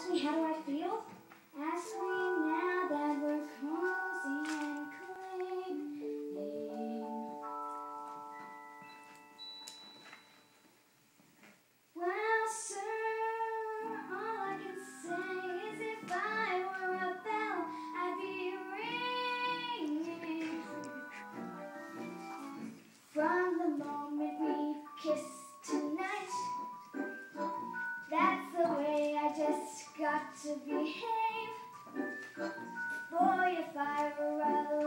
ask me how do I feel? Ask me now that we're cozy and clinging. Well, sir, all I can say is if I were a bell, I'd be ringing. From the moment we kissed tonight, that's the way I just got to behave. Boy, if I were a